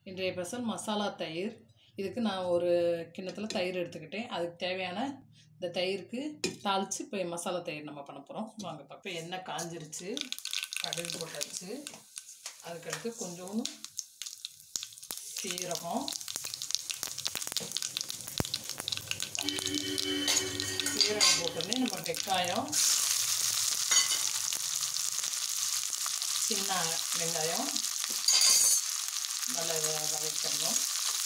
இன்றைய ஸ்பெஷல் மசாலா தயிர். இதுக்கு நான் ஒரு கிண்ணத்தில் தயிர் எடுத்துக்கிட்டேன். அதுக்கு தேவையான இந்த தயிருக்கு தாளித்து இப்போ மசாலா தயிர் நம்ம பண்ண போகிறோம். வாங்க இப்போ எண்ணெய் காஞ்சிருச்சு, கடுகு போட்டாச்சு. அதுக்கடுத்து கொஞ்சோண்டு சீரகம், சீரகம் போட்டோடனே நம்ம வெங்காயம், சின்ன வெங்காயம் நல்லா வதக்கிடணும்.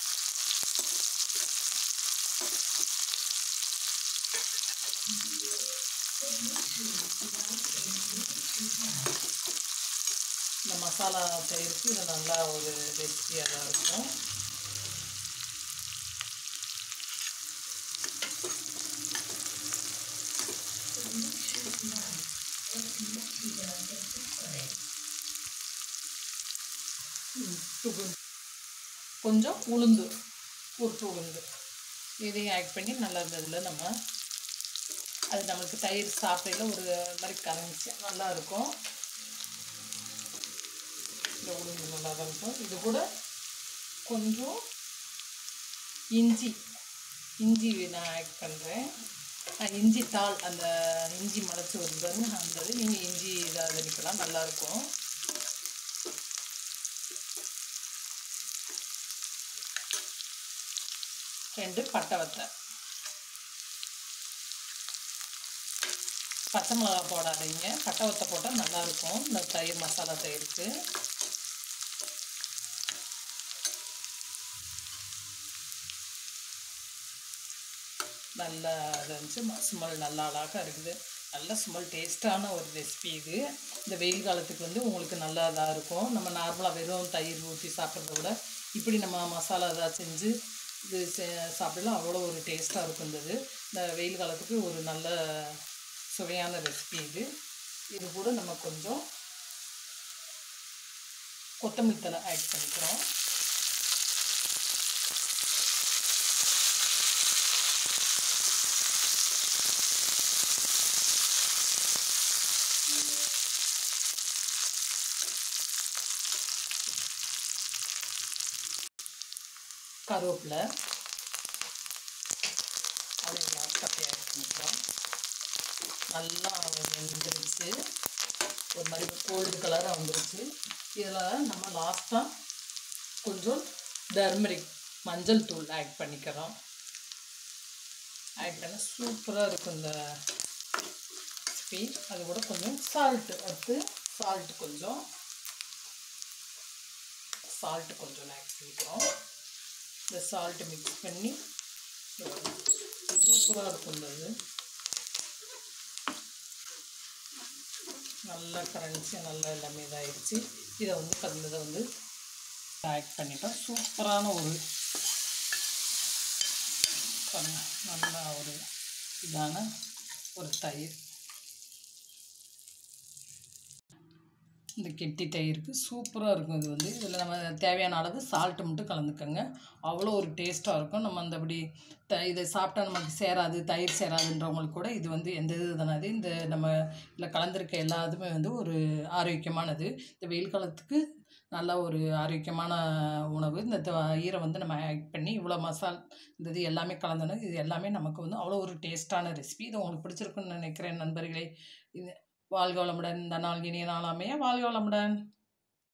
இந்த மசாலா தயிருக்கு இது நல்லா ஒரு ரெசிபியாக தான் இருக்கும். கொஞ்சம் உளுந்து, உளுந்து இதையும் ஆட் பண்ணி நல்லா இருந்ததில் நம்ம அது நம்மளுக்கு தயிர் சாப்பிடையில ஒரு மாதிரி கரைஞ்சி நல்லா இருக்கும். இந்த உளுந்து நல்லா தான் இருக்கும். இது கூட கொஞ்சம் இஞ்சி நான் ஆட் பண்ணுறேன். இஞ்சி தாள், அந்த இஞ்சி மலைச்சி வருதுன்னு அந்த நீங்கள் இஞ்சி இதாக நிற்கலாம், நல்லாயிருக்கும். ரெண்டு பட்டை வத்தை, பச்சை மிளகா போடாதீங்க, பட்டை வத்தை போட்டால் நல்லாயிருக்கும் இந்த தயிர் மசாலா தயிருக்கு. நல்லா இருந்துச்சு, ஸ்மெல் நல்லா அழகாக இருக்குது. நல்ல ஸ்மெல் டேஸ்ட்டான ஒரு ரெசிபி இது. இந்த வெயில் காலத்துக்கு உங்களுக்கு நல்லா இதாக இருக்கும். நம்ம நார்மலாக வெறும் தயிர் ஊற்றி சாப்பிட்றத விட இப்படி நம்ம மசாலா இதாக செஞ்சு இது சாப்பிடலாம், அவ்வளோ ஒரு டேஸ்ட்டாக இருக்கும். இந்த வெயில் காலத்துக்கு ஒரு நல்ல சுவையான ரெசிபி இது. இது கூட நம்ம கொஞ்சம் கொத்தமல்லி தழை ஆட் பண்ணிக்கிறோம். கருவேப்பிலை அதை லாஸ்ட்டாக ஆட் பண்ணிக்கிறோம். நல்லா வெந்துருச்சு, ஒரு மாதிரி கோல்டு கலராக வந்துருச்சு. இதில் நம்ம லாஸ்ட்டாக கொஞ்சம் டர்மரிக் மஞ்சள் தூள் ஆட் பண்ணிக்கிறோம். ஆட் பண்ண சூப்பராக இருக்கும் இந்த ரெசிபி. அது கூட கொஞ்சம் சால்ட்டு, அடுத்து சால்ட்டு கொஞ்சம் ஆட் பண்ணிக்கிறோம். இந்த சால்ட்டு மிக்ஸ் பண்ணி சூப்பராக இருக்கும். நல்லா கரைஞ்சி நல்லா எல்லாமே இதாகிடுச்சு. இதை கலந்ததை ஆட் பண்ணிட்டோம். சூப்பரான ஒரு நல்ல ஒரு இதான ஒரு தயிர். இந்த கெட்டி தயிருக்கு சூப்பராக இருக்கும். இதில் நம்ம தேவையான அளவு சால்ட்டு மட்டும் கலந்துக்கோங்க, அவ்வளோ ஒரு டேஸ்ட்டாக இருக்கும். நம்ம அந்தபடி இதை சாப்பிட்டா நமக்கு சேராது, தயிர் சேராதுன்றவங்களுக்கு கூட இது எந்த இது தானது இந்த நம்ம இதில் கலந்துருக்க எல்லாத்துமே ஒரு ஆரோக்கியமானது. இந்த வெயில் காலத்துக்கு நல்ல ஒரு ஆரோக்கியமான உணவு. இந்த தயிரை நம்ம ஆட் பண்ணி இவ்வளோ இந்த இது எல்லாமே கலந்தோன்னா இது எல்லாமே நமக்கு அவ்வளோ ஒரு டேஸ்ட்டான ரெசிபி. இது உங்களுக்கு பிடிச்சிருக்குன்னு நினைக்கிறேன் நண்பர்களே. இது வாழ்க வளமுடன். இந்த நாள் இனிய நாளாமையா வாழ்க வளமுடன்.